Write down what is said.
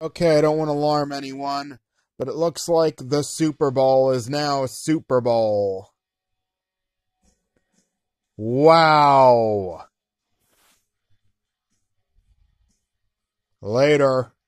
Okay, I don't want to alarm anyone, but it looks like the Super Bowl is now Super Bowl. Wow. Later.